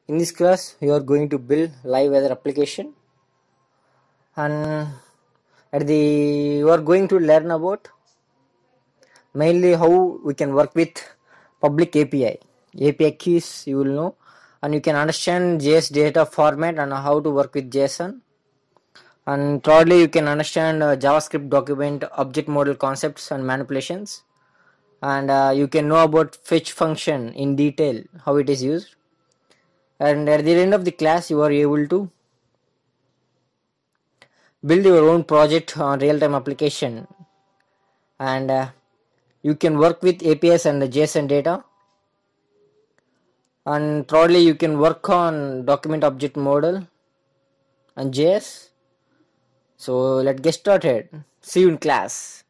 In this class, you are going to build live weather application, and you are going to learn about mainly how we can work with public API keys you will know, and you can understand JS data format and how to work with JSON. And thirdly, you can understand JavaScript document object model concepts and manipulations, and you can know about fetch function in detail, how it is used. And at the end of the class, you are able to build your own project on real-time application, and you can work with APIs and the JSON data. And thirdly, you can work on document object model and JS. So let's get started. See you in class.